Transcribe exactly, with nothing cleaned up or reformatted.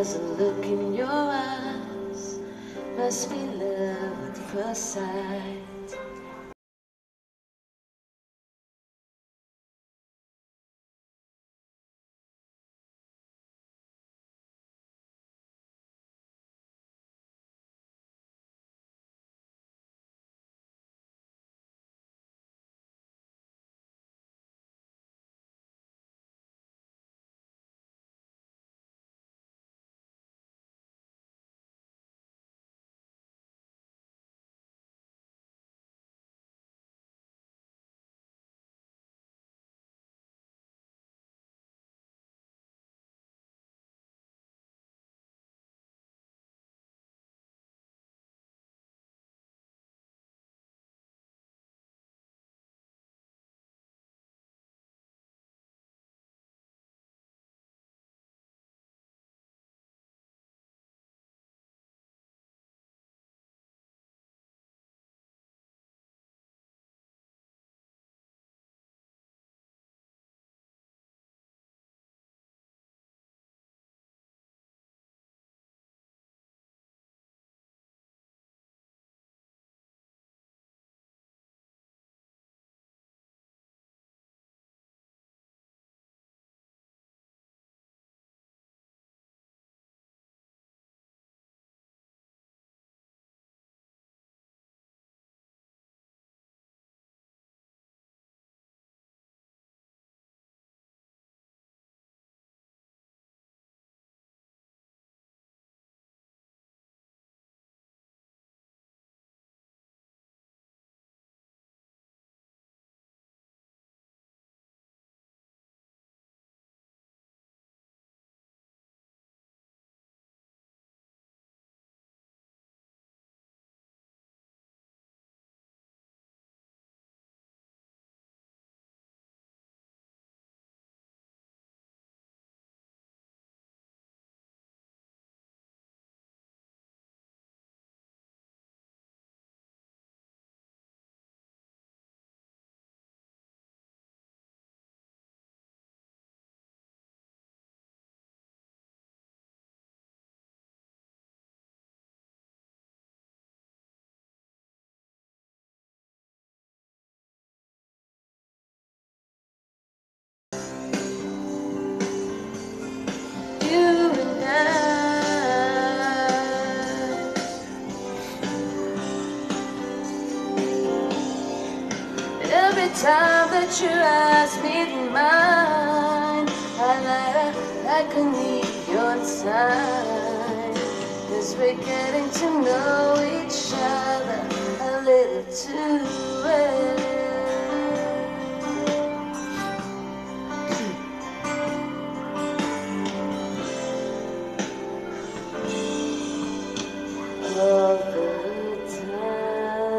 There's a look in your eyes, must be love at first sight. Every time that your eyes meet mine, I light up like a neon sign. As we're getting to know each other a little too well.